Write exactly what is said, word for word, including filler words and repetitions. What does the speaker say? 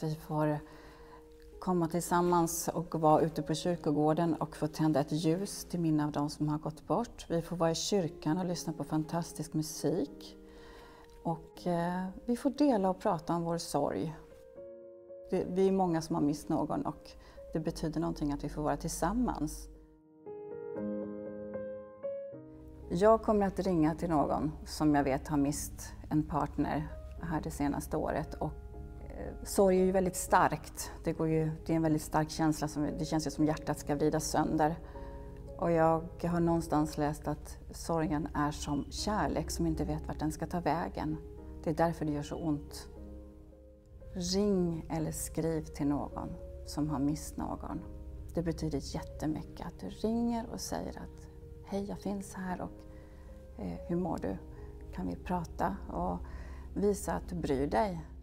att vi får komma tillsammans och vara ute på kyrkogården och få tända ett ljus till minne av de som har gått bort. Vi får vara i kyrkan och lyssna på fantastisk musik. Och eh, vi får dela och prata om vår sorg. Det, vi är många som har mist någon och det betyder någonting att vi får vara tillsammans. Jag kommer att ringa till någon som jag vet har mist en partner här det senaste året. Och eh, sorg är ju väldigt starkt. Det, går ju, det är en väldigt stark känsla. Som, det känns ju som hjärtat ska vridas sönder. Och jag har någonstans läst att sorgen är som kärlek som inte vet vart den ska ta vägen. Det är därför det gör så ont. Ring eller skriv till någon som har mist någon. Det betyder jättemycket att du ringer och säger att hej, jag finns här och eh, hur mår du? Kan vi prata och visa att du bryr dig?